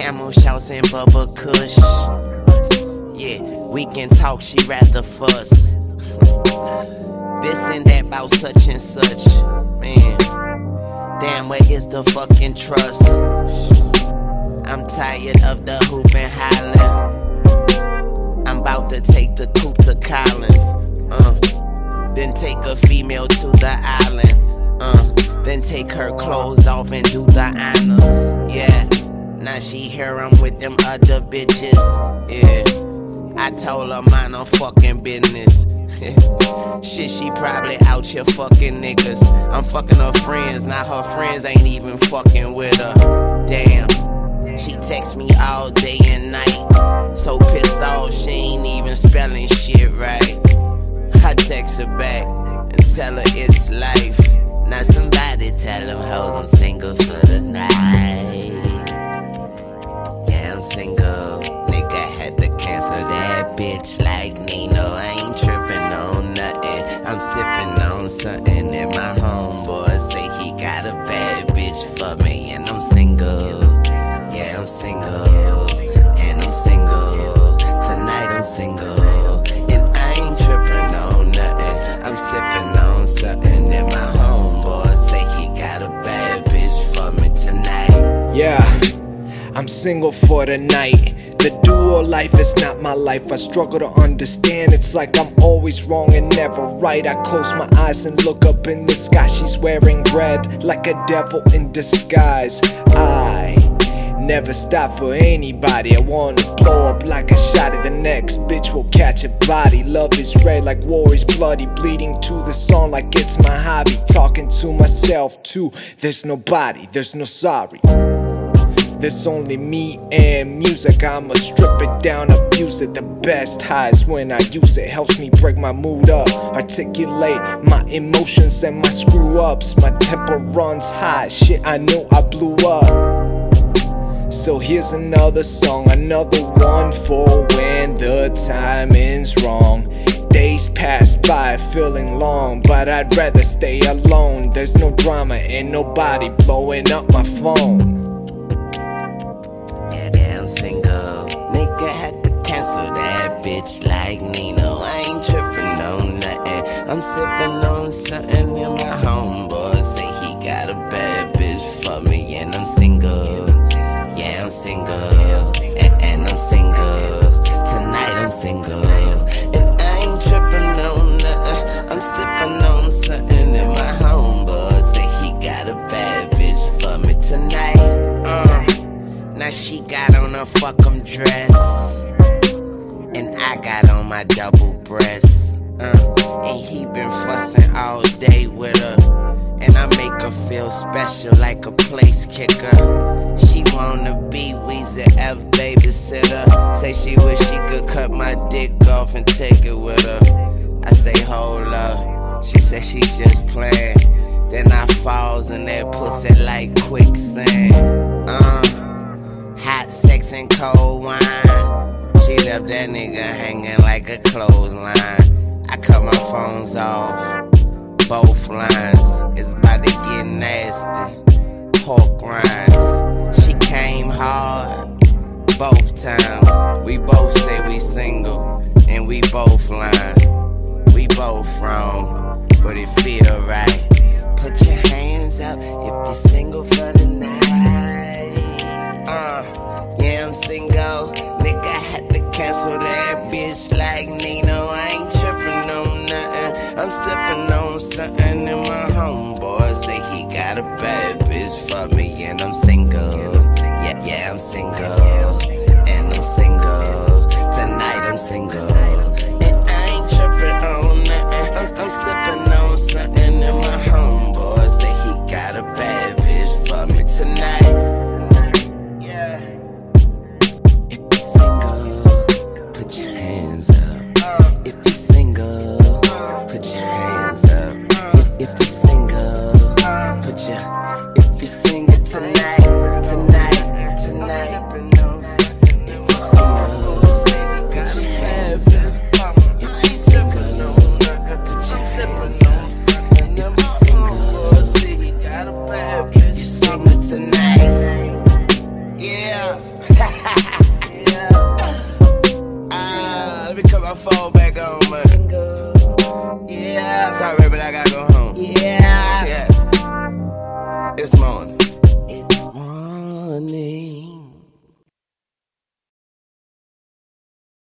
camo shouts and bubble kush. Yeah, we can talk, she rather fuss. This and that about such and such. Man, damn, where is the fucking trust? I'm tired of the hoop and hollering. I'm about to take the coupe to Collins. Then take a female to the island. Then take her clothes off and do the honors. Yeah, now she here, I'm with them other bitches. Yeah, I told her mind her fucking business. Shit, she probably out here fucking niggas. I'm fucking her friends, now her friends ain't even fucking with her. Damn, she texts me all day and night. So pissed off, she ain't even spelling shit right. I text her back and tell her it's life. Now somebody tell them hoes I'm single for the night. Yeah, I'm single. Nigga had to cancel that bitch like Nino. I ain't trippin' on nothing. I'm sippin' on something. And my homeboy say he got a bad bitch for me. And I'm single. Yeah, I'm single. And I'm single. Tonight I'm single. And I ain't trippin' on nothing. I'm sippin' on something. And my homeboy say he got a bad bitch for me tonight. Yeah, I'm single for the night. The duo life is not my life. I struggle to understand. It's like I'm always wrong and never right. I close my eyes and look up in the sky. She's wearing red like a devil in disguise. I never stop for anybody. I wanna blow up like a shot. The next bitch will catch a body. Love is red like war is bloody. Bleeding to the song like it's my hobby. Talking to myself too. There's nobody, there's no sorry. There's only me and music. I'ma strip it down, abuse it. The best highs when I use it. Helps me break my mood up, articulate my emotions and my screw ups. My temper runs high, shit I know I blew up. So here's another song, another one for when the timing's wrong. Days pass by feeling long, but I'd rather stay alone. There's no drama and nobody blowing up my phone. I'm single. Nigga had to cancel that bitch like Nino. I ain't trippin' on nothing. I'm sippin' on something and my homeboy say he got a bad bitch for me. And I'm single. Yeah, I'm single. And I'm single. Tonight I'm single. And I ain't trippin' on nothing. I'm sippin' on something and my homeboy say he got a bad bitch for me tonight. Now she got on a fuck 'em dress, and I got on my double breast. And he been fussin' all day with her, and I make her feel special like a place kicker. She wanna be Weezy F babysitter. Say she wish she could cut my dick off and take it with her. I say hold up, she said she just playin'. Then I falls in that pussy like quicksand. Hot sex and cold wine. She left that nigga hanging like a clothesline. I cut my phones off, both lines. It's about to get nasty, pork rinds. She came hard, both times. We both say we single, and we both lying. We both wrong, but it feel right. Put your hands up if you're single for the night. Yeah, I'm single. Nigga had to cancel that bitch like Nino. I ain't trippin' on nothing. I'm sippin' on something and my homeboy say he got a bad bitch for me. And I'm single. Yeah, I'm single. And I'm single. Tonight I'm single. And I ain't trippin' on nothing. I'm sippin' on something and my homeboy say he got a bad bitch for me tonight. Put your hands up. If you're single, put your hands up. If you're single, put your. If you're single tonight, tonight. If you're single, put your hands up. If you're single, put your hands up. Let me cut my phone back on, man. Yeah. Sorry, baby, I gotta go home. Yeah. Yeah. It's morning.